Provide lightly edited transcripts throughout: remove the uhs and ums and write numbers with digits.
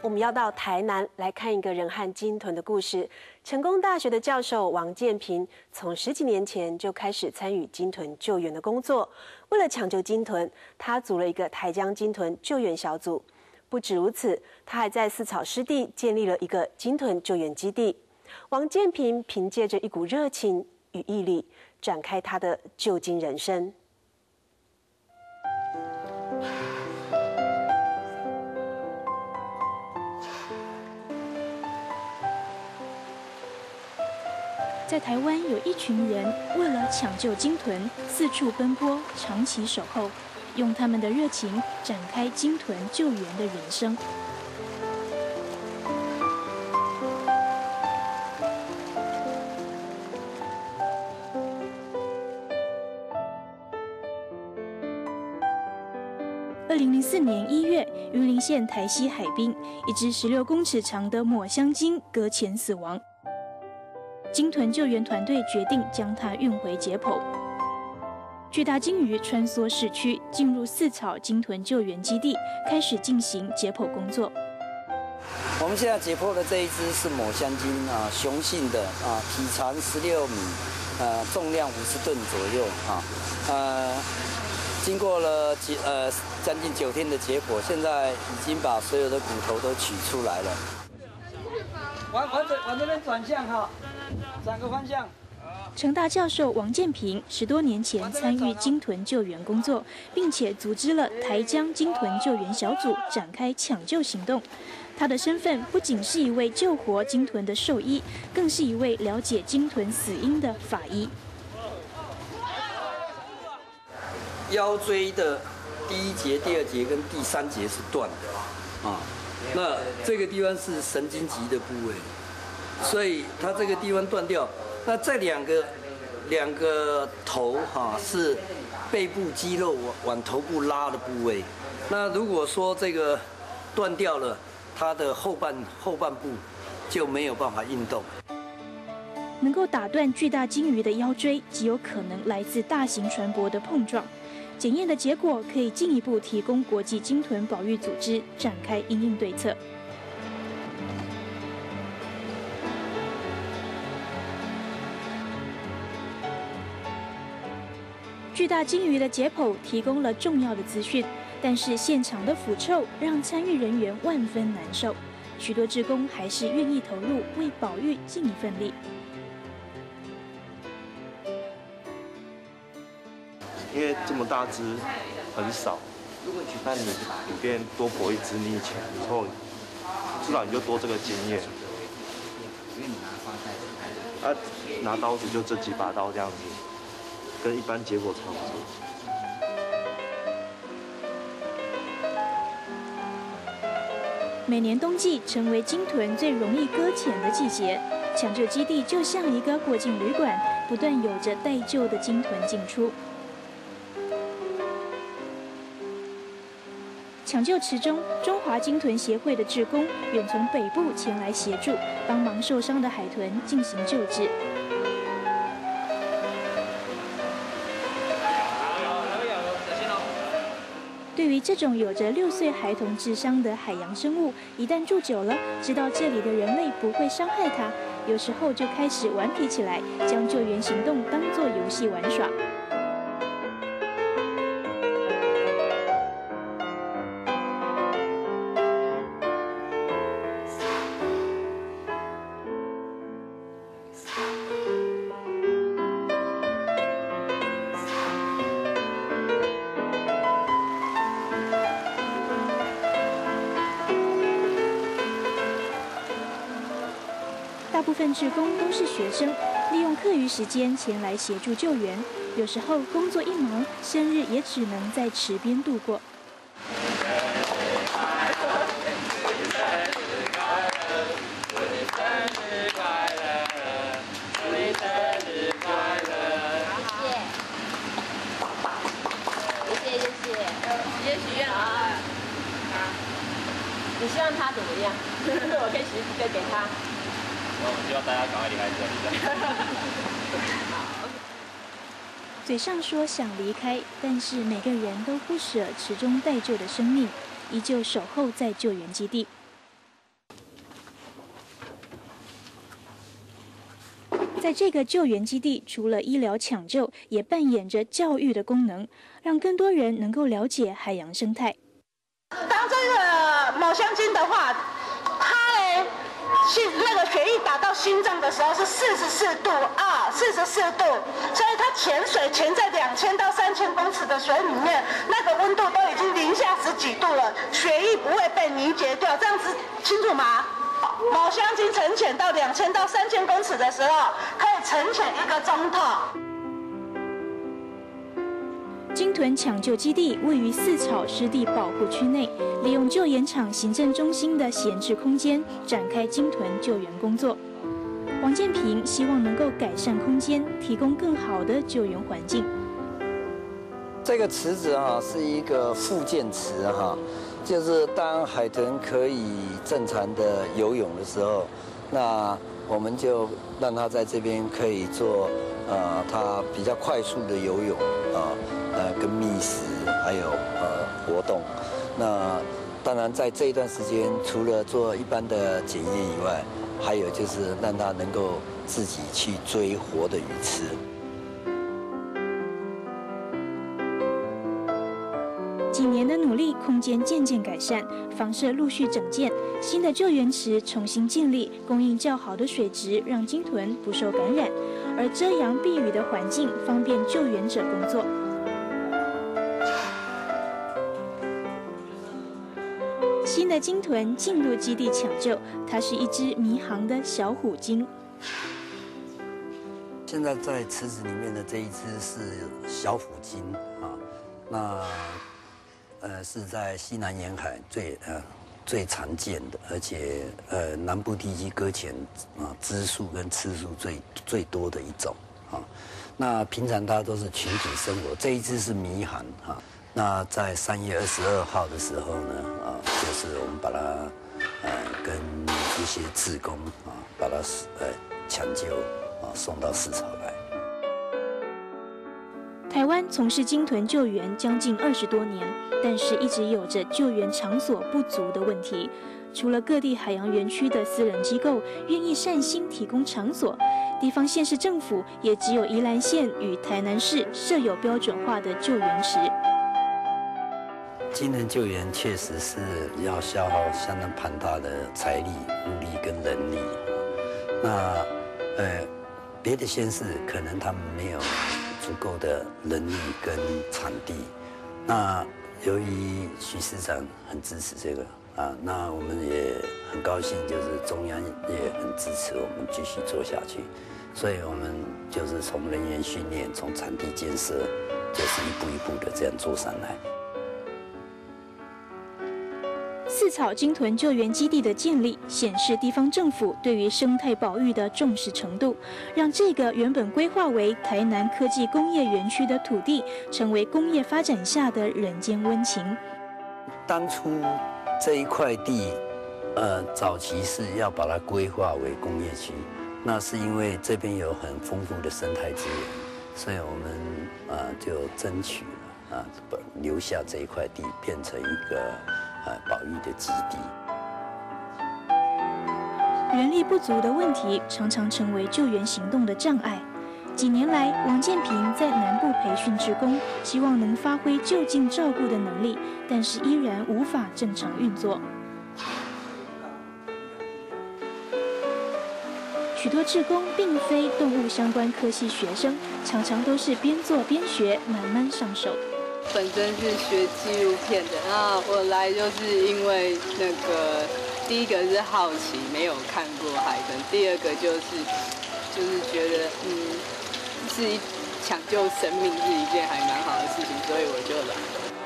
我们要到台南来看一个人和鲸豚的故事。成功大学的教授王建平从10几年前就开始参与鲸豚救援的工作。为了抢救鲸豚，他组了一个台江鲸豚救援小组。不止如此，他还在饲草湿地建立了一个鲸豚救援基地。王建平凭借着一股热情与毅力，展开他的救鲸人生。 在台湾，有一群人为了抢救鲸豚，四处奔波，长期守候，用他们的热情展开鲸豚救援的人生。2004年1月，云林县台西海滨，一只16公尺长的抹香鲸搁浅死亡。 鲸豚救援团队决定将它运回解剖。巨大鲸鱼穿梭市区，进入饲草鲸豚救援基地，开始进行解剖工作。 我们现在解剖的这一只是抹香鲸啊，雄性的啊，体长16米，重量50吨左右啊，经过了将近9天的解剖，现在已经把所有的骨头都取出来了。往这边转向哈。 转个方向。 成大教授王建平10多年前参与鲸豚救援工作，并且组织了台江鲸豚救援小组，展开抢救行动。他的身份不仅是一位救活鲸豚的兽医，更是一位了解鲸豚死因的法医。 腰椎的第1节、第2节跟第3节是断的啊，那这个地方是神经棘的部位。 所以它这个地方断掉，那这两个头哈是背部肌肉往头部拉的部位。那如果说这个断掉了，它的后半部就没有办法运动。 能够打断巨大鲸鱼的腰椎，极有可能来自大型船舶的碰撞。检验的结果可以进一步提供国际鲸豚保育组织展开因应对策。 巨大鲸鱼的解剖提供了重要的资讯，但是现场的腐臭让参与人员万分难受。许多志工还是愿意投入，为保育尽一份力。 因为这么大只很少，那你里边多搏一只，你以前以后至少你就多这个经验。啊，拿刀子就这几把刀这样子。 跟一般结果差不多。 每年冬季成为鲸豚最容易搁浅的季节，抢救基地就像一个过境旅馆，不断有着待救的鲸豚进出。抢救池中，中华鲸豚协会的志工远从北部前来协助，帮忙受伤的海豚进行救治。 对于这种有着6岁孩童智商的海洋生物，一旦住久了，知道这里的人类不会伤害它，有时候就开始顽皮起来，将救援行动当作游戏玩耍。大部分志工都是学生，利用课余时间前来协助救援。有时候工作一忙，生日也只能在池边度过。 直接许愿啊！你希望他怎么样？我可以许一个给他。 我希望大家赶快离开这里。 嘴上说想离开，但是每个人都不舍池中待救的生命，依旧守候在救援基地。 在这个救援基地，除了医疗抢救，也扮演着教育的功能，让更多人能够了解海洋生态。 当这个某香精的话，它呢，那个血液打到心脏的时候是44度啊，44度，所以它潜水潜在2000到3000公尺的水里面，那个温度都已经零下10几度了，血液不会被凝结掉，这样子清楚吗？某香精沉潜到2000到3000公尺的时候，可以沉潜1个钟头。 鲸豚抢救基地位于四草湿地保护区内，利用救援场行政中心的闲置空间展开鲸豚救援工作。王建平希望能够改善空间，提供更好的救援环境。 这个池子是一个复健池就是当海豚可以正常的游泳的时候，那我们就让它在这边可以做它比较快速的游泳跟觅食还有活动。那当然在这一段时间，除了做一般的检验以外，还有就是让它能够自己去追活的鱼吃。 几年的努力，空间渐渐改善，房舍陆续整建，新的救援池重新建立，供应较好的水质，让鲸豚不受感染，而遮阳避雨的环境方便救援者工作。新的鲸豚进入基地抢救，它是一只迷航的小虎鲸。 现在在池子里面的这一只是小虎鲸那是在西南沿海最常见的，而且南部地区搁浅只数跟次数最多的一种那平常它都是群体生活，这一只是迷航那在3月22号的时候呢就是我们把它跟一些志工把它抢救送到四草来。 台湾从事鲸豚救援将近20多年，但是一直有着救援场所不足的问题。除了各地海洋园区的私人机构愿意善心提供场所，地方县市政府也只有宜兰县与台南市设有标准化的救援池。 鲸豚救援确实是要消耗相当庞大的财力、物力跟人力。那别的县市可能他们没有足够的人力跟场地。那由于许市长很支持这个那我们也很高兴，就是中央也很支持我们继续做下去。所以我们就是从人员训练、从场地建设，就是一步一步的这样做上来。 四草鲸豚救援基地的建立，显示地方政府对于生态保育的重视程度，让这个原本规划为台南科技工业园区的土地，成为工业发展下的人间温情。 当初这一块地，早期是要把它规划为工业区，那是因为这边有很丰富的生态资源，所以我们就争取了留下这一块地，变成一个保育的基地。 人力不足的问题常常成为救援行动的障碍。几年来，王建平在南部培训志工，希望能发挥就近照顾的能力，但是依然无法正常运作。许多志工并非动物相关科系学生，常常都是边做边学，慢慢上手。 本身是学纪录片的，那我来就是因为那个第一个是好奇，没有看过海豚；第二个就是觉得抢救生命是一件还蛮好的事情，所以我就来。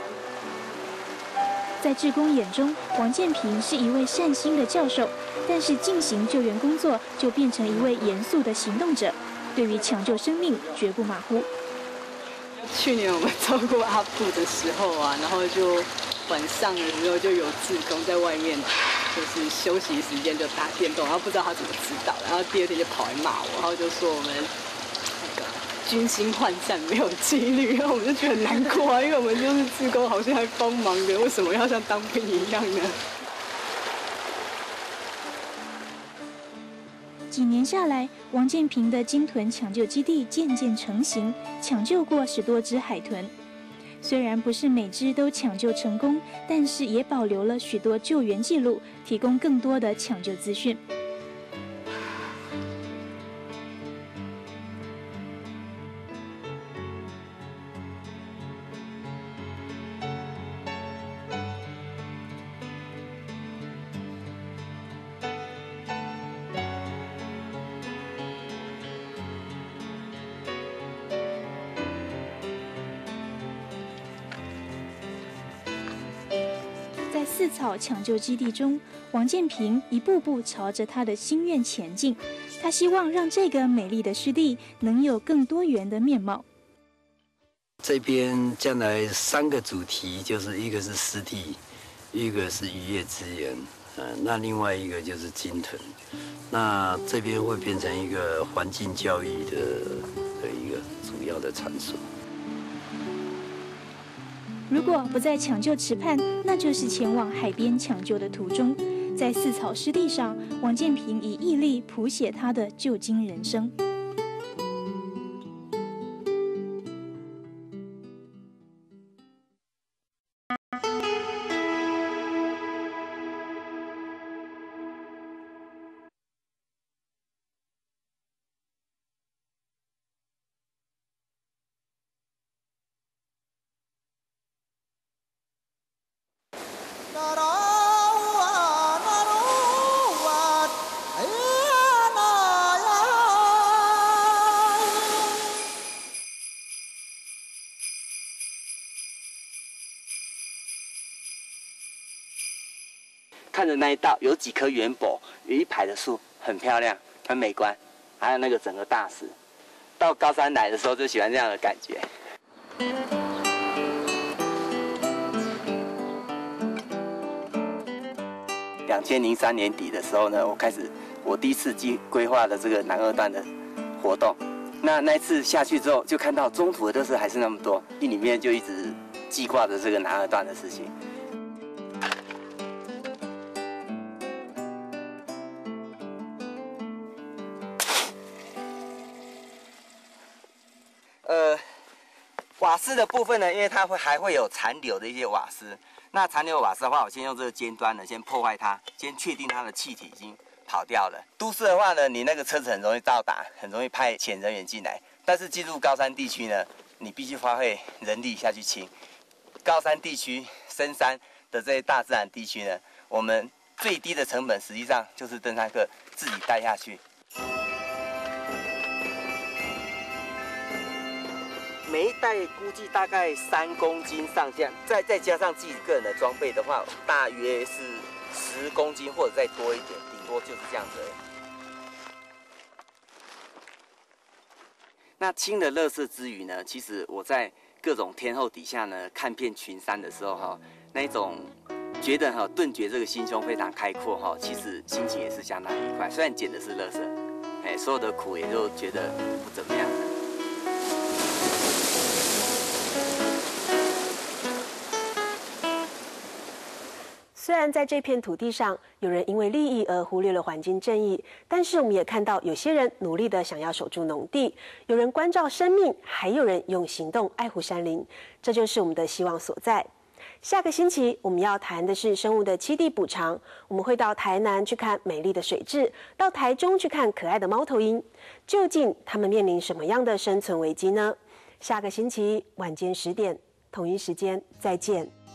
在志工眼中，王建平是一位善心的教授，但是进行救援工作就变成一位严肃的行动者，对于抢救生命绝不马虎。 去年我们照顾阿布的时候然后就晚上的时候就有志工在外面，就是休息时间就打电动，然后不知道他怎么知道的，然后第二天就跑来骂我，然后就说我们那个军心涣散，没有纪律，然后我们就觉得很难过因为我们就是志工，好像还帮忙的，为什么要像当兵一样呢？ 几年下来，王建平的鲸豚抢救基地渐渐成型，抢救过10多只海豚。虽然不是每只都抢救成功，但是也保留了许多救援记录，提供更多的抢救资讯。在四草抢救基地中，王建平一步步朝着他的心愿前进。他希望让这个美丽的湿地能有更多元的面貌。 这边将来3个主题，就是一个是湿地，一个是渔业资源，那另外一个就是鲸豚。那这边会变成一个环境教育的一个主要的场所。 如果不在抢救池畔，那就是前往海边抢救的途中。在四草湿地上，王建平以毅力谱写他的救鲸人生。 看着那一道有几棵圆柏，有一排的树，很漂亮，很美观，还有那个整个大石。到高山来的时候就喜欢这样的感觉。2003年底的时候呢，我第一次规划的这个南二段的活动。那一次下去之后，就看到中途的垃圾还是那么多，心里面就一直记挂着这个南二段的事情。瓦斯的部分呢，因为它还会有残留的一些瓦斯。那残留瓦斯的话，我先用这个尖端呢，先破坏它，先确定它的气体已经跑掉了。都市的话呢，你那个车子很容易到达，很容易派遣人员进来。但是进入高山地区呢，你必须花费人力下去清。高山地区、深山的这些大自然地区呢，我们最低的成本实际上就是登山客自己带下去。每一袋估计大概3公斤上下，再加上自己个人的装备的话，大约是10公斤或者再多一点，顶多就是这样子而已。那清了垃圾之余呢，其实我在各种天候底下呢，看遍群山的时候那一种觉得顿觉这个心胸非常开阔其实心情也是相当愉快。虽然捡的是垃圾，所有的苦也就觉得不怎么样。 虽然在这片土地上，有人因为利益而忽略了环境正义，但是我们也看到有些人努力的想要守住农地，有人关照生命，还有人用行动爱护山林，这就是我们的希望所在。下个星期我们要谈的是生物的栖地补偿，我们会到台南去看美丽的水质，到台中去看可爱的猫头鹰，究竟它们面临什么样的生存危机呢？下个星期晚间10点，同一时间再见。